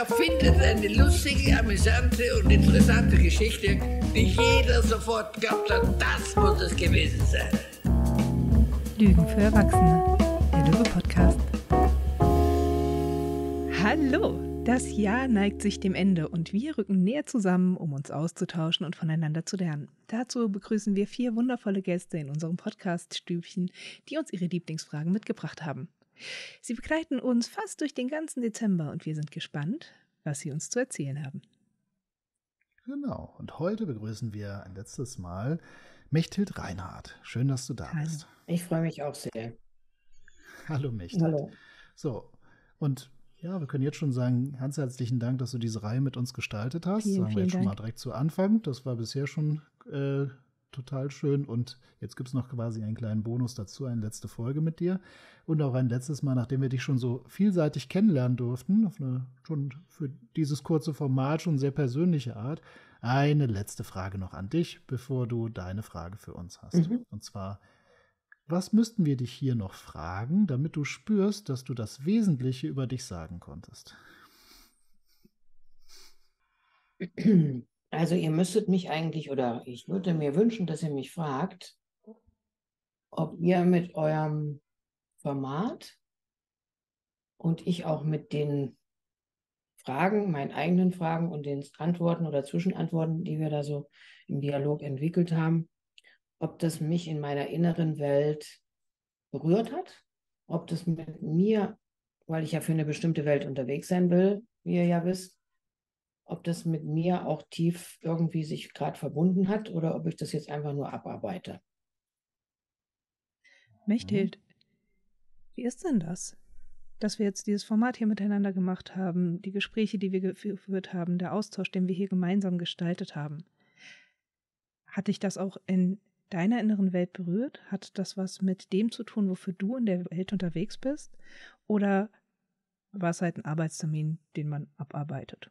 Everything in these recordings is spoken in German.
erfindet eine lustige, amüsante und interessante Geschichte, die jeder sofort glaubt hat, das muss es gewesen sein. Lügen für Erwachsene, der Löwe-Podcast. Hallo, das Jahr neigt sich dem Ende und wir rücken näher zusammen, um uns auszutauschen und voneinander zu lernen. Dazu begrüßen wir 4 wundervolle Gäste in unserem Podcast-Stübchen, die uns ihre Lieblingsfragen mitgebracht haben. Sie begleiten uns fast durch den ganzen Dezember und wir sind gespannt, was sie uns zu erzählen haben. Genau, und heute begrüßen wir ein letztes Mal Mechthild Reinhardt. Schön, dass du da bist. Ich freue mich auch sehr. Hallo Mechthild. Hallo. So, und ja, wir können jetzt schon sagen, ganz herzlichen Dank, dass du diese Reihe mit uns gestaltet hast. Sagen wir jetzt schon mal direkt zu Anfang. Das war bisher schon total schön und jetzt gibt es noch quasi einen kleinen Bonus dazu, eine letzte Folge mit dir und auch ein letztes Mal, nachdem wir dich schon so vielseitig kennenlernen durften, auf eine schon für dieses kurze Format schon sehr persönliche Art, eine letzte Frage noch an dich, bevor du deine Frage für uns hast. Und zwar, was müssten wir dich hier noch fragen, damit du spürst, dass du das Wesentliche über dich sagen konntest? Also ihr müsstet mich eigentlich, oder ich würde mir wünschen, dass ihr mich fragt, ob ihr mit eurem Format und ich auch mit den Fragen, meinen eigenen Fragen und den Antworten oder Zwischenantworten, die wir da so im Dialog entwickelt haben, ob das mich in meiner inneren Welt berührt hat, ob das mit mir, weil ich ja für eine bestimmte Welt unterwegs sein will, wie ihr ja wisst, ob das mit mir auch tief irgendwie sich gerade verbunden hat oder ob ich das jetzt einfach nur abarbeite. Mechthild, wie ist denn das, dass wir jetzt dieses Format hier miteinander gemacht haben, die Gespräche, die wir geführt haben, der Austausch, den wir hier gemeinsam gestaltet haben? Hat dich das auch in deiner inneren Welt berührt? Hat das was mit dem zu tun, wofür du in der Welt unterwegs bist? Oder war es halt ein Arbeitstermin, den man abarbeitet?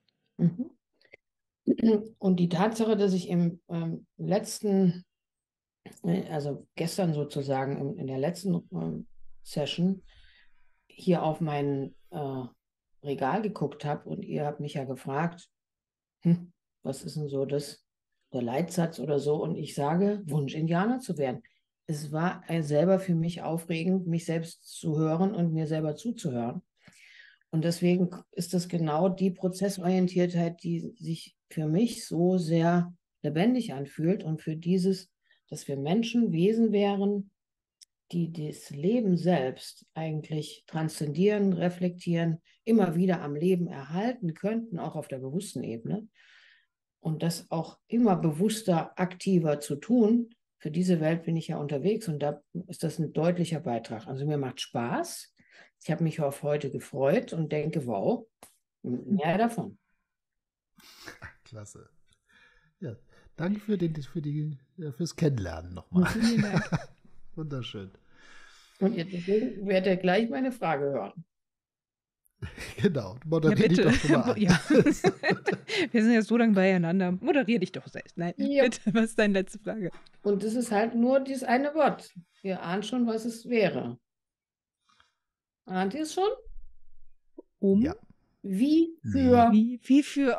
Und die Tatsache, dass ich im letzten, also gestern sozusagen in der letzten Session hier auf mein Regal geguckt habe und ihr habt mich ja gefragt, was ist denn so das, der Leitsatz oder so, und ich sage, Wunsch, Indianer zu werden. Es war selber für mich aufregend, mich selbst zu hören und mir selber zuzuhören. Und deswegen ist das genau die Prozessorientiertheit, die sich für mich so sehr lebendig anfühlt und für dieses, dass wir Menschen Wesen wären, die das Leben selbst eigentlich transzendieren, reflektieren, immer wieder am Leben erhalten könnten, auch auf der bewussten Ebene. Und das auch immer bewusster, aktiver zu tun. Für diese Welt bin ich ja unterwegs und da ist das ein deutlicher Beitrag. Also mir macht Spaß. Ich habe mich auf heute gefreut und denke, wow, mehr davon. Klasse. Ja, danke fürs Kennenlernen nochmal. Vielen Dank. Wunderschön. Und deswegen werdet ihr gleich meine Frage hören. Genau, moderier dich doch schon mal an. Ja. Wir sind ja so lange beieinander. Moderier dich doch selbst. Nein, ja. Bitte, was ist deine letzte Frage? Und das ist halt nur dieses eine Wort. Ihr ahnt schon, was es wäre. Ahnt ihr es schon? Ja. Wie für... Wie für...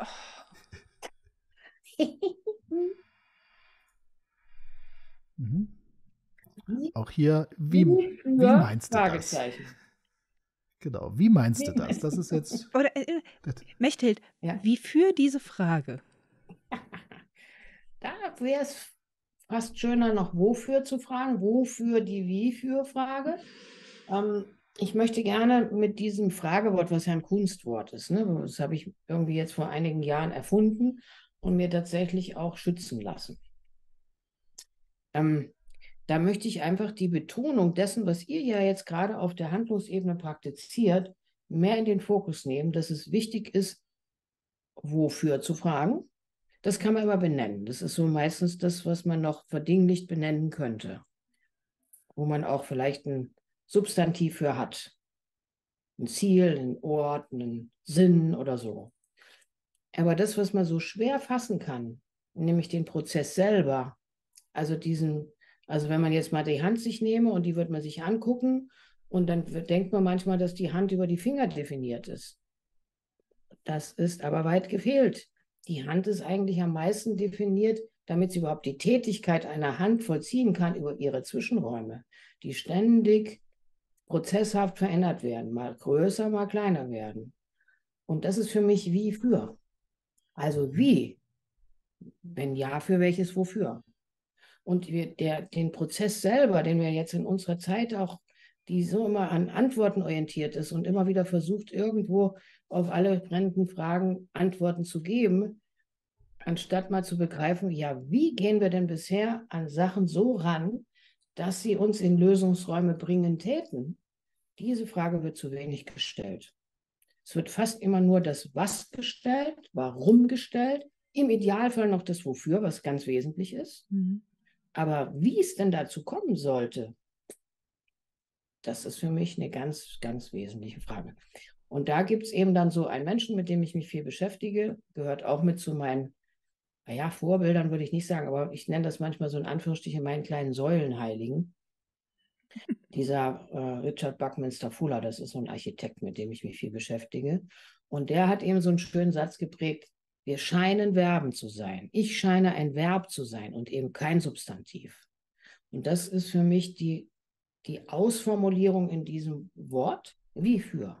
Auch hier, wie meinst du das? Genau, wie meinst du das? Das ist jetzt... Oder, Mechthild, ja. Wie für diese Frage? Da wäre es fast schöner, noch wofür zu fragen. Wofür die Wie-für-Frage? Ich möchte gerne mit diesem Fragewort, was ja ein Kunstwort ist, ne? Das habe ich irgendwie jetzt vor einigen Jahren erfunden und mir tatsächlich auch schützen lassen. Da möchte ich einfach die Betonung dessen, was ihr ja jetzt gerade auf der Handlungsebene praktiziert, mehr in den Fokus nehmen, dass es wichtig ist, wofür zu fragen. Das kann man immer benennen. Das ist so meistens das, was man noch verdinglicht benennen könnte, wo man auch vielleicht ein Substantiv für hat. Ein Ziel, ein Ort, einen Sinn oder so. Aber das, was man so schwer fassen kann, nämlich den Prozess selber, also wenn man jetzt mal die Hand sich nehme und die wird man sich angucken und dann denkt man manchmal, dass die Hand über die Finger definiert ist. Das ist aber weit gefehlt. Die Hand ist eigentlich am meisten definiert, damit sie überhaupt die Tätigkeit einer Hand vollziehen kann, über ihre Zwischenräume, die ständig prozesshaft verändert werden, mal größer, mal kleiner werden. Und das ist für mich wie für. Also wie, wenn ja, für welches, wofür. Und den Prozess selber, den wir jetzt in unserer Zeit auch, die so immer an Antworten orientiert ist und immer wieder versucht, irgendwo auf alle brennenden Fragen Antworten zu geben, anstatt mal zu begreifen, ja, wie gehen wir denn bisher an Sachen so ran, dass sie uns in Lösungsräume bringen täten? Diese Frage wird zu wenig gestellt. Es wird fast immer nur das Was gestellt, Warum gestellt, im Idealfall noch das Wofür, was ganz wesentlich ist. Aber wie es denn dazu kommen sollte, das ist für mich eine ganz, ganz wesentliche Frage. Und da gibt es eben dann so einen Menschen, mit dem ich mich viel beschäftige, gehört auch mit zu meinen, naja, Vorbildern würde ich nicht sagen, aber ich nenne das manchmal so in Anführungsstrichen meinen kleinen Säulenheiligen. Dieser Richard Buckminster Fuller, das ist so ein Architekt, mit dem ich mich viel beschäftige. Und der hat eben so einen schönen Satz geprägt: Wir scheinen Verben zu sein. Ich scheine ein Verb zu sein und eben kein Substantiv. Und das ist für mich die Ausformulierung in diesem Wort, wie für.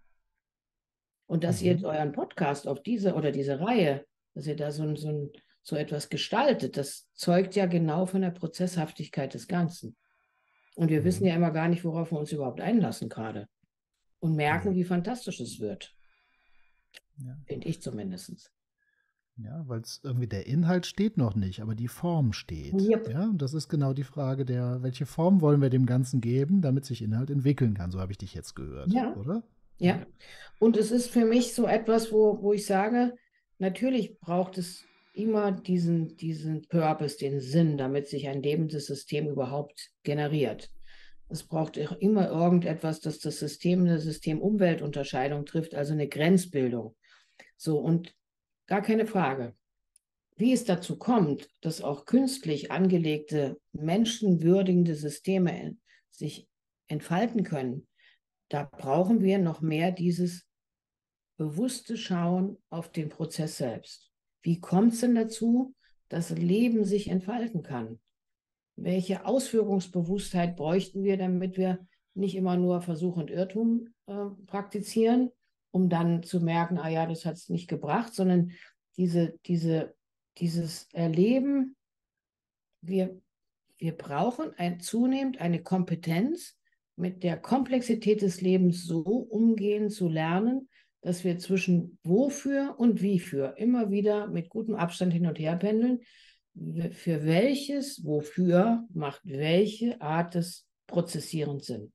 Und dass ihr euren Podcast auf diese Reihe, dass ihr da so etwas gestaltet, das zeugt ja genau von der Prozesshaftigkeit des Ganzen. Und wir wissen ja immer gar nicht, worauf wir uns überhaupt einlassen gerade. Und merken, wie fantastisch es wird. Ja. Finde ich zumindest. Ja, weil es irgendwie der Inhalt steht noch nicht, aber die Form steht. Yep. Ja, und das ist genau die Frage welche Form wollen wir dem Ganzen geben, damit sich Inhalt entwickeln kann. So habe ich dich jetzt gehört, oder? Ja. Und es ist für mich so etwas, wo ich sage, natürlich braucht es immer diesen Purpose, den Sinn, damit sich ein lebendes System überhaupt generiert. Es braucht immer irgendetwas, das System eine System-Umwelt-Unterscheidung trifft, also eine Grenzbildung. So, und gar keine Frage. Wie es dazu kommt, dass auch künstlich angelegte, menschenwürdigende Systeme sich entfalten können, da brauchen wir noch mehr dieses bewusste Schauen auf den Prozess selbst. Wie kommt es denn dazu, dass Leben sich entfalten kann? Welche Ausführungsbewusstheit bräuchten wir, damit wir nicht immer nur Versuch und Irrtum praktizieren, um dann zu merken, ah ja, das hat es nicht gebracht, sondern dieses Erleben, wir brauchen zunehmend eine Kompetenz, mit der Komplexität des Lebens so umgehen zu lernen, dass wir zwischen wofür und wiefür immer wieder mit gutem Abstand hin und her pendeln. Für welches, wofür macht welche Art des Prozessierens Sinn?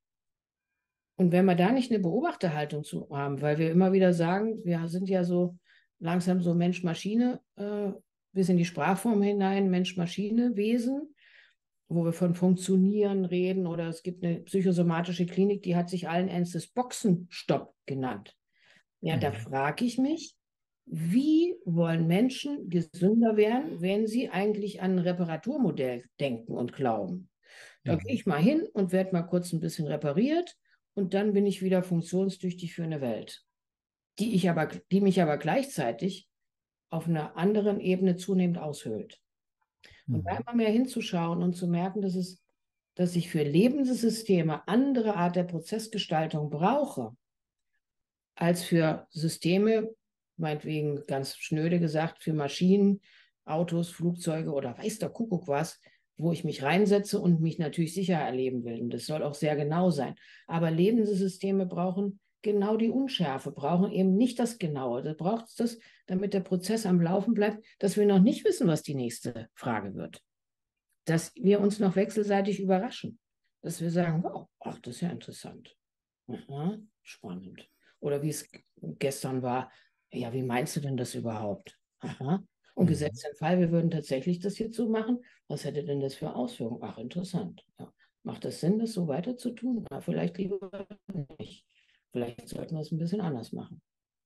Und wenn wir da nicht eine Beobachterhaltung zu haben, weil wir immer wieder sagen, wir sind ja so langsam so Mensch-Maschine, bis in die Sprachform hinein, Mensch-Maschine-Wesen, wo wir von Funktionieren reden, oder es gibt eine psychosomatische Klinik, die hat sich allen Ernstes Boxenstopp genannt. Ja, da frage ich mich, wie wollen Menschen gesünder werden, wenn sie eigentlich an ein Reparaturmodell denken und glauben? Da gehe ich mal hin und werde mal kurz ein bisschen repariert und dann bin ich wieder funktionstüchtig für eine Welt, die mich aber gleichzeitig auf einer anderen Ebene zunehmend aushöhlt. Und da immer mehr hinzuschauen und zu merken, dass ich für lebende Systeme andere Art der Prozessgestaltung brauche, als für Systeme, meinetwegen ganz schnöde gesagt, für Maschinen, Autos, Flugzeuge oder weiß der Kuckuck was, wo ich mich reinsetze und mich natürlich sicher erleben will. Und das soll auch sehr genau sein. Aber lebende Systeme brauchen genau die Unschärfe, brauchen eben nicht das Genaue. Da braucht es das, damit der Prozess am Laufen bleibt, dass wir noch nicht wissen, was die nächste Frage wird. Dass wir uns noch wechselseitig überraschen. Dass wir sagen, wow, ach, das ist ja interessant. Aha, spannend. Oder wie es gestern war, ja, wie meinst du denn das überhaupt? Aha. Und gesetzt den Fall, wir würden tatsächlich das jetzt so machen, was hätte denn das für Auswirkungen? Ach, interessant. Ja. Macht das Sinn, das so weiter zu tun? Na, vielleicht lieber nicht. Vielleicht sollten wir es ein bisschen anders machen.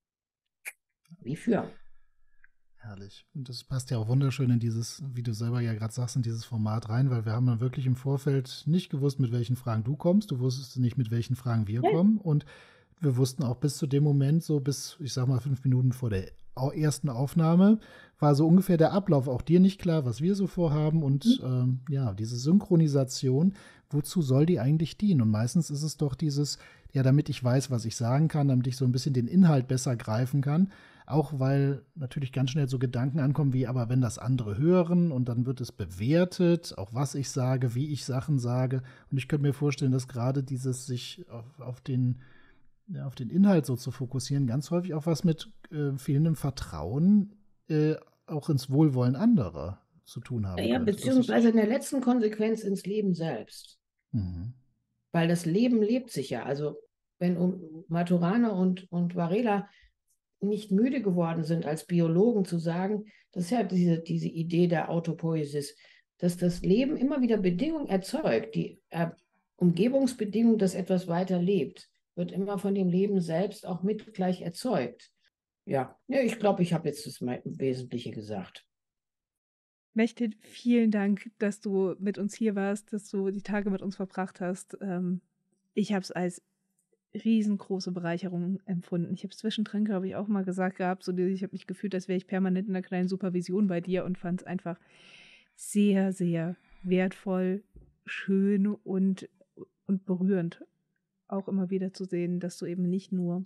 Wie für. Herrlich. Und das passt ja auch wunderschön in dieses, wie du selber ja gerade sagst, in dieses Format rein, weil wir haben dann wirklich im Vorfeld nicht gewusst, mit welchen Fragen du kommst. Du wusstest nicht, mit welchen Fragen wir kommen. Und wir wussten auch bis zu dem Moment, so bis, ich sag mal, 5 Minuten vor der ersten Aufnahme, war so ungefähr der Ablauf auch dir nicht klar, was wir so vorhaben. Und ja, diese Synchronisation, wozu soll die eigentlich dienen? Und meistens ist es doch dieses, ja, damit ich weiß, was ich sagen kann, damit ich so ein bisschen den Inhalt besser greifen kann. Auch weil natürlich ganz schnell so Gedanken ankommen wie, aber wenn das andere hören und dann wird es bewertet, auch was ich sage, wie ich Sachen sage. Und ich könnte mir vorstellen, dass gerade dieses sich auf den Inhalt so zu fokussieren, ganz häufig auch was mit fehlendem Vertrauen auch ins Wohlwollen anderer zu tun haben Ja, könnte. beziehungsweise in der letzten Konsequenz ins Leben selbst. Mhm. Weil das Leben lebt sich ja. Also wenn Maturana und Varela nicht müde geworden sind, als Biologen zu sagen, das ist ja diese Idee der Autopoiesis, dass das Leben immer wieder Bedingungen erzeugt, die Umgebungsbedingungen, dass etwas weiter lebt, wird immer von dem Leben selbst auch mit gleich erzeugt. Ja, ich glaube, ich habe jetzt das Wesentliche gesagt. Mechtet, vielen Dank, dass du mit uns hier warst, dass du die Tage mit uns verbracht hast. Ich habe es als riesengroße Bereicherung empfunden. Ich habe es zwischendrin, glaube ich, auch mal gesagt gehabt, ich habe mich gefühlt, als wäre ich permanent in einer kleinen Supervision bei dir und fand es einfach sehr, sehr wertvoll, schön und berührend, auch immer wieder zu sehen, dass du eben nicht nur,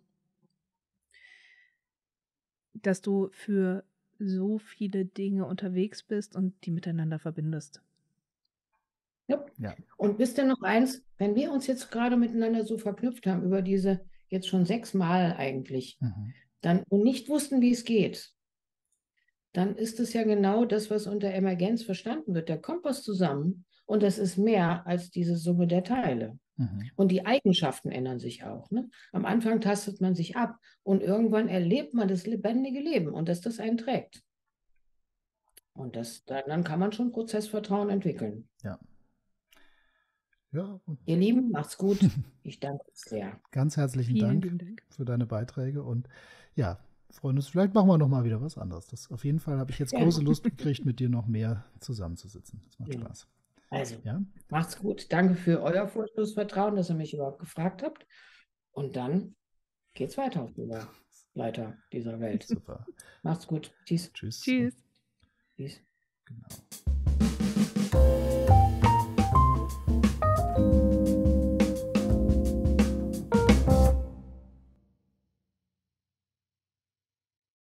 dass du für so viele Dinge unterwegs bist und die miteinander verbindest. Ja. Und wisst ihr noch eins, wenn wir uns jetzt gerade miteinander so verknüpft haben, über diese jetzt schon 6 Mal eigentlich, dann und nicht wussten, wie es geht, dann ist es ja genau das, was unter Emergenz verstanden wird. Da kommt was zusammen und das ist mehr als diese Summe der Teile. Und die Eigenschaften ändern sich auch. Ne? Am Anfang tastet man sich ab und irgendwann erlebt man das lebendige Leben und dass das einen trägt. Und dann kann man schon Prozessvertrauen entwickeln. Ja. Ja. Ihr Lieben, macht's gut. Ich danke sehr. Ganz herzlichen Dank für deine Beiträge und ja, freuen uns. Vielleicht machen wir noch mal wieder was anderes. Auf jeden Fall habe ich jetzt große Lust gekriegt, mit dir noch mehr zusammenzusitzen. Das macht Spaß. Also, macht's gut. Danke für euer Vorschussvertrauen, dass ihr mich überhaupt gefragt habt. Und dann geht's weiter auf der Leiter dieser Welt. Super. Macht's gut. Tschüss. Tschüss. Tschüss. Tschüss. Genau.